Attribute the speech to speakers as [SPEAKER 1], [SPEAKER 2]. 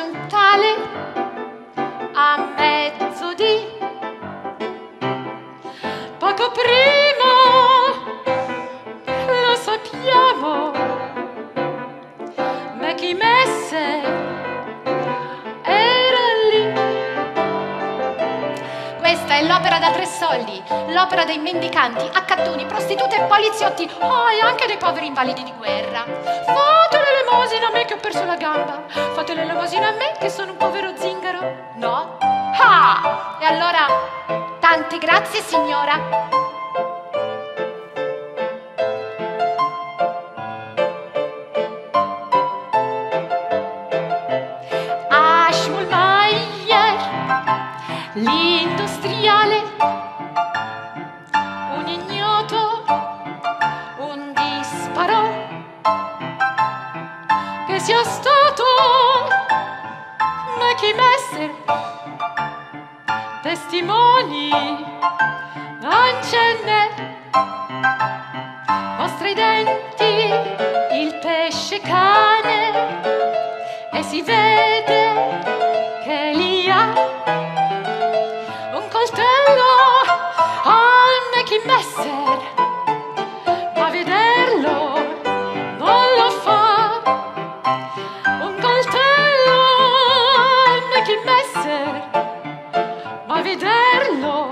[SPEAKER 1] occidentale a mezzodì. Poco prima, lo sappiamo, Mackie Messer era lì. Questa è l'opera da 3 soldi, l'opera dei mendicanti, accattoni, prostitute e poliziotti, e anche dei poveri invalidi di guerra. Fate l'elemosina a me che ho perso la gamba, fate l'elemosina a me che sono un povero zingaro, no? Ah! E allora, tante grazie signora. L'industriale, un ignoto, un disparo, che sia stato Mackie Messer, testimoni non ce n'è. Mostra i denti, il pesce cane, e si vede che li ha. Mackie Messer, ma vederlo non lo fa. Un coltello al Mackie Messer, ma vederlo